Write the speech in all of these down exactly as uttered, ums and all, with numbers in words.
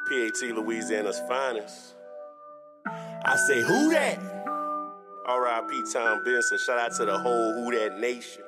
P A T Louisiana's finest. I say, who that? R I P Tom Benson. Shout out to the whole Who That Nation.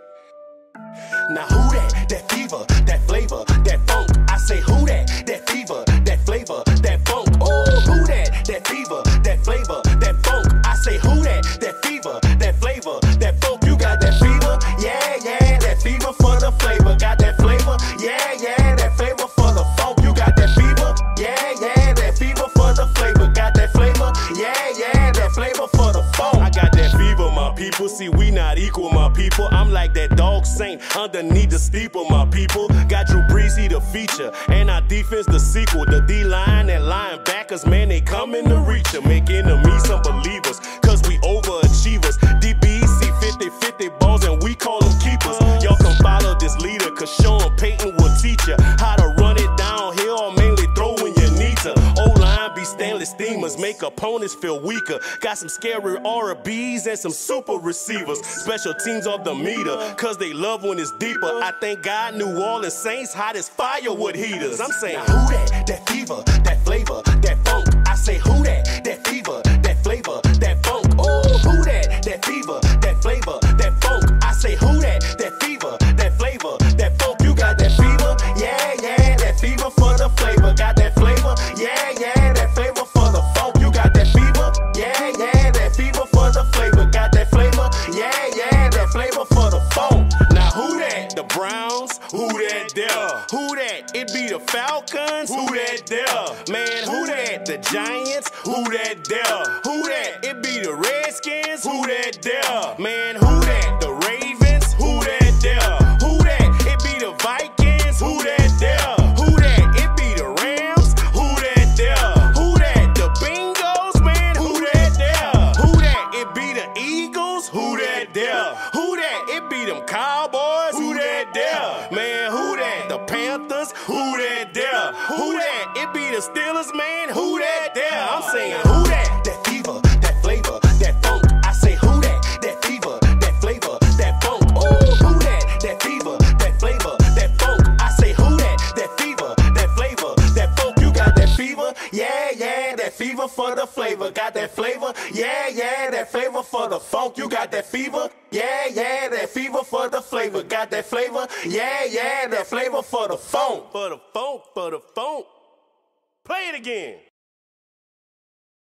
Now who that? That fever, that flavor, that funk. I say who that? That fever, that flavor, that funk. Ooh, who that? That fever, that flavor, that funk. I say who that? That fever, that flavor, that funk. You got that fever? Yeah, yeah, that fever for the flavor. Got that flavor? Yeah, yeah, that flavor for the funk. You got that fever? Yeah, yeah, that fever for the flavor. Got that flavor? Yeah, yeah, that flavor for the funk. I got that fever, my people. See, we not equal, my people. I'm like that dog saint underneath the steeple, my people. Got Drew Brees, he the feature, and our defense the sequel. The D-line and linebackers, man, they coming to reach ya. Make enemies some believers, cause we overachievers. D B C fifty fifty balls and we call them keepers. Y'all can follow this leader, cause Sean Payton will teach ya how to run it downhill or mainly throw when you need to. O-line be stainless steamers, make opponents feel weaker. Got some scary R Bs and some super receivers. Special teams off the meter, cause they love when it's deeper. I thank God New Orleans Saints hot as firewood heaters. I'm saying who that? That fever, that flavor, that funk. I say who that? That fever, that flavor, that funk. Ooh, who that? That fever, that flavor, that funk. I say who that? That fever, that flavor, that funk. You got that fever? Yeah, yeah, that fever for the flavor. Got that flavor? Yeah, yeah, that flavor for the funk. You got that fever? Yeah, yeah, that fever for the flavor. Got that flavor? Yeah, yeah, that flavor for the funk. Now who that? The Browns? Who that there? Who that? It be the Falcons? Who that there? Man, who that? The Giants? Who that there? Who that? It be the Redskins? Who that there? Man, who that? The Ravens? Who that there? Who that? It be the Vikings? Who that there? Who that? It be the Rams? Who that there? Who that? The Bengals? Man, who that there? Who that? It be the Eagles? Who that there? Who that? It be them Cowboys? Who that there? Man, who that? The Panthers? Who that there? Who that? It be the Steelers, man. Who that there? I'm saying who that? That fever, that flavor, that funk. I say who that? That fever, that flavor, that funk. Ooh, who that? That fever, that flavor, that funk. I say who that? That fever, that flavor, that funk. You got that fever? Yeah, yeah, that fever for the flavor. Got that flavor? Yeah, yeah, that flavor for the funk. You got that fever? Yeah, yeah, that fever for the flavor. Got that flavor? Yeah, yeah, that flavor for the funk. For the funk, for the funk. Play it again.